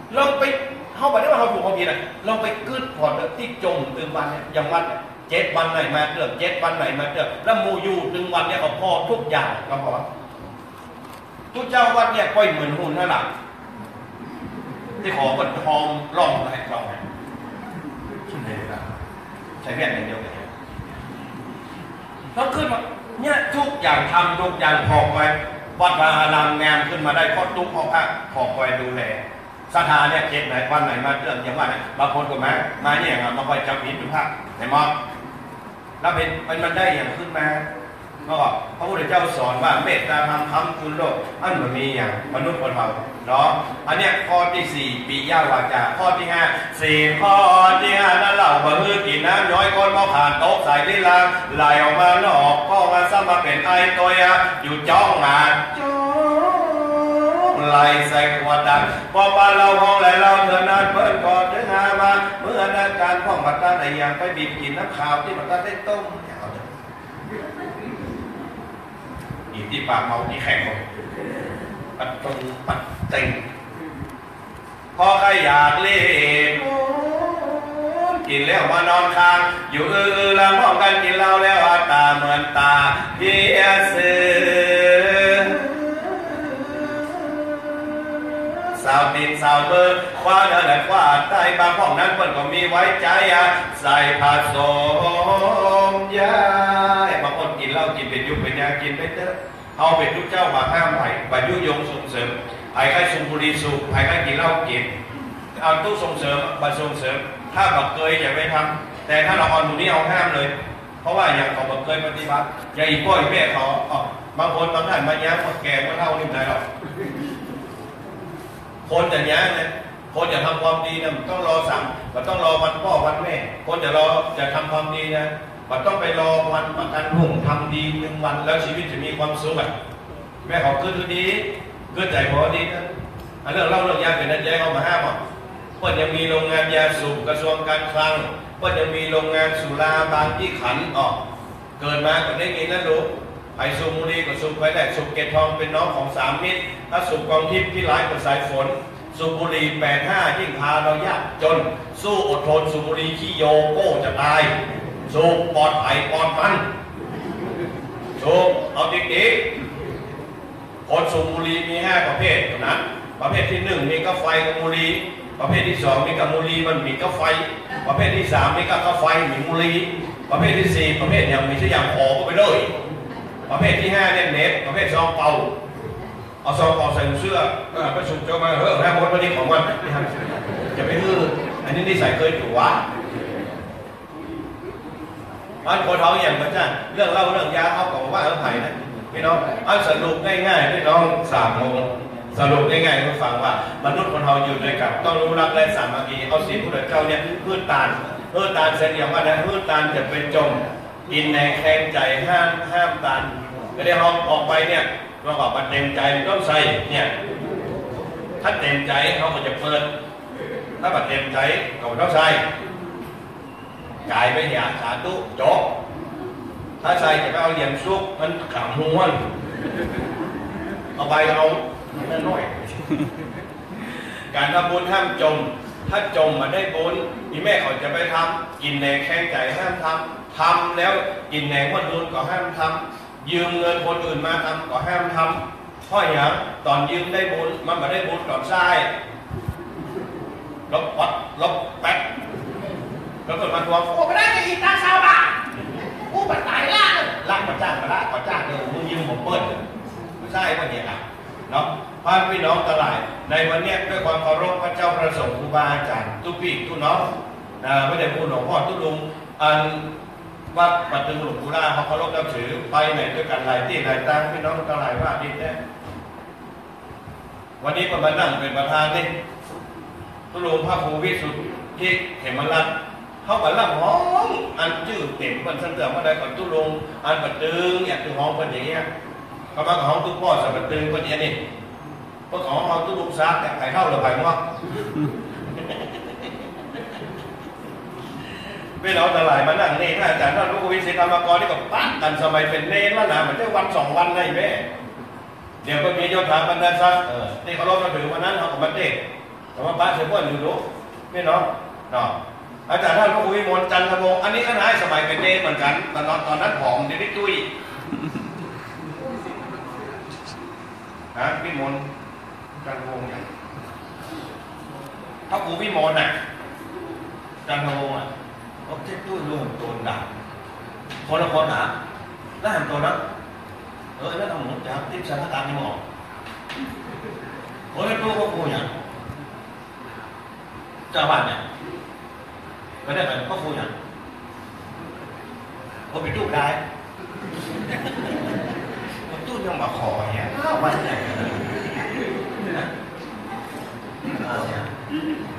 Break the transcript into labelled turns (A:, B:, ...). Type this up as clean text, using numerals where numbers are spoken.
A: ลองไปเขาบอกได้ว่าเขาถูกเขาผิดนะลองไปกึดผ่อนที่จมตึงวันเนี่ยอย่างวัน7 วันไหนมาเดือน7 วันไหนมาเดือนแล้วมูอยู่ตึงวันเนี่ยเขาพอทุกอย่างก็พอทุกเจ้าวัดเนี่ยค่อยเหมือนหุ่นนั่นแหละที่ขอเปิดทองร่องอะไรร่องอะไรใช้แว่นอย่างเดียวกันต้องขึ้นมาเนี่ยทุกอย่างทำทุกอย่างพอไว้วัดวาอารามงามขึ้นมาได้เพราะทุกพ่อพระพอคอยดูแลสถานเนี่ย7 ไหนวันไหนมาเรื่องอย่างว่าเนี่ยบางคนก็มาเนี่ยครับมาคอยจับผิดดูภาพไหนมองแล้วเป็นมันได้อย่างขึ้นมาก็พระพุทธเจ้าสอนว่าเมตตาธรรมคำจุลโลกอันมันมีอย่างมนุษย์คนเราเนาะอันเนี้ยข้อที่4ปีย่าวาจาข้อที่5 4ข้อที่5นั่นเหล่าบะฮือกินน้ำย้อยก้นมอผ่านโต๊ะใส่ลีลาไหลออกมาหลอกก็มาซ้ำมาเป็นไอตัวอยู่จ้องงานไหลใส่ขวดดังพอปลาเราห้องไหลเราเธอนั้นเพิ่นก่อนถึงหามาเมื่อนั้นการพ่องบัตรตาในอย่างไปบีบกินน้ำขาวที่บัตรตาได้ต้มอีที่ปากเมาที่แข็งปัดตรงปัดเต็งพอใครอยากเล่นกินแล้วมานอนค้างอยู่แล้วมองกันกินเหล้าแล้วตาเหมือนตาเพียสือสาวตีนสาวเบอร์คว้าเดินและคว้าใต้บางห้องนั้นเพิ่นก็มีไว้ใจใส่ผักสมยาบางคนกินเหล้ากินเป็นยุเป็นยากินไม่เถอะเอาเป็นทุกเจ้ามาห้ามไผ่บรรยุยงส่งเสริมไผ่ใครสูบบุหรี่สูบไผ่ใครกินเหล้ากินเอาตู้ส่งเสริมบัตรส่งเสริมถ้าบักเกยอย่าไปทำแต่ถ้าเราอ่อนตรงนี้เอาห้ามเลยเพราะว่าอย่างของบักเกยปฏิบัติอย่าอีกพ่ออีกแม่เขาบางคนบางท่านมาย้ำมาแก่มาเท่านี่ได้หรอกคนจะย้ำเลยคนจะทำความดีนะมันต้องรอสั่งมันต้องรอวันพ่อวันแม่คนจะทำความดีนะมันต้องไปรอวันประกันพรุ่งทำดี1 วันแล้วชีวิตจะมีความสุขแม่เขาขึ้นดีขึ้นใจพอดีนะเรื่องเล่าเรื่องยาเป็นนันแย้เขามาห้ามเพื่อนยังมีโรงงานยาสูบกระทรวงการคลังเพื่อนยังมีโรงงานสุราบางที่ขันเกิดมาก็ได้ยินนั่นรู้ไอสูบบุหรี่ก็สูบไปได้สูบเกตทองเป็นน้องของ3 มิตรถ้าสูบกองทิพย์ที่ร้ายกับสายฝนสูบบุหรี่85ยิ่งพาเรายากจนสู้อดทนสูบบุหรี่ขี้โยโก้จะตายสูบปลอดภัยปลอดมันสูบเอาดีๆคนสูบบุหรี่มี5 ประเภทนะประเภทที่1มีกาแฟกับบุหรี่ประเภทที่2มีกับบุหรี่มันมีกาแฟประเภทที่3มีกับกาแฟมีบุหรี่ประเภทที่4ประเภทอย่างมีชื่ออย่างหอก็ไปเลยประเภทที่5เนี่ยเน็ตประเภทซองเป่าเอาซองเป่าใส่เสื้อไปสูบเจ้ามาแม่คนวันนี้ของมันจะไม่ฮืออันนี้นิสัยเคยถูกวะมันคนท้องอย่างมันจ้ะเรื่องเล่าเรื่องยาเขาบอกว่าไผ่นะพี่น้องเอาสรุปง่ายๆพี่น้อง3 โมงสรุปง่ายๆคุณฟังว่ามนุษย์คนเราอยู่ด้วยกันต้องรู้รักและสามัคคีเอาศีลพุทธเจ้าเนี่ยพืชตาลเส้นอย่างว่านะพืชตาลจะเป็นจมกินในแค้นใจห้ามตาลก็ได้ห้องออกไปเนี่ยเราบอกว่าเต็มใจต้องใส่เนี่ยถ้าเต็มใจเขาก็จะเปิดถ้าบัดเต็มใจก็ต้องใส่กายไปอย่างสาธุจบถ้าใส่จะไปเอาเหรียญซุกมันขำม้วนเอาไปเอาน้อยการทำบุญห้ามจมถ้าจมมาได้บุญที่แม่เขาจะไปทำกินในแข้งใจห้ามทำแล้วกินในวันบุญก็ห้ามทำยืมเงินคนอื่นมาทำก็ห้ามทำเพราะอย่างตอนยืมได้บุญมันมาได้บุญก่อนใช่ลบวัดลบแป๊กแล้วก็มาทวงโอ้ไม่ได้จะอีกตาชาวบ้านกูปัดตายล่างมาจ้างมาละมาจ้างเลยมึงยืมผมเปิ้ลไม่ใช่ว่าเนี่ยเนาะพ่อพี่น้องตลาดในวันนี้ด้วยความเคารพพระเจ้าประสงค์ครูบาอาจารย์ทุกพี่ทุกน้องไม่ได้พูดหลวงพ่อทุกลุงอันวัดปัตตานีหลวงปู่ล่าเขาเคารพนับถือไปไหนด้วยกันหลายที่หลายตั้งพี่น้องตลาดว่าดินเนี่ยวันนี้ผมมานั่งเป็นประธานนี่ทุกลุงพระครูวิสุทธิเหมรัตน์เขาบอกล่ำห้องอันชื่อเต็มมันสังเกตว่าได้ก่อนทุกลุงอันปัดตึงอย่างคือห้องเป็นอย่างเงี้ยก็มาของทุกพ่อสับปัดตึงเป็นอย่างนี้เพราะของเราทุกลุงซักแต่ไข่เข้าหรือไข่งอกเวลาตลาดมานั่งนี่ถ้าอาจารย์ท่านพระครูวิสิทธิ์ธรรมกรนี่ก็ปั้นกันสมัยเป็นเนรแล้วนะเหมือนจะวัน2 วันได้แม่เดี๋ยวก็มีโยธาบรรดาศักดิ์ที่เขาลบมาถือวันนั้นเขาก็มาเตะแต่ว่าบ้านเฉพาะอยู่รู้พี่น้องเนาะอาจารย์ท่านพระครูวิมลจันทวงศ์อันนี้ก็นายสมัยเป็นเนรเหมือนกันตอนนั้นผอมนิดๆจุ้ยฮะวิมลจันทวงศ์เนี่ยพระครูวิมลน่ะจันทวงศ์อ่ะเขาเจ็บจุ้ยรวมตัวด่าคนละคนหาแล้วทำตัวนั้นแล้วทำหมดจะติดสถานการณ์ที่หมอคนละตัวพระครูเนี่ยเจ้าบ้านเนี่ยไม่ได้เป็นพระครูเนี่ยผมไปตู้ได้ผมตู้ยังมาขอเนี่ยวันไหน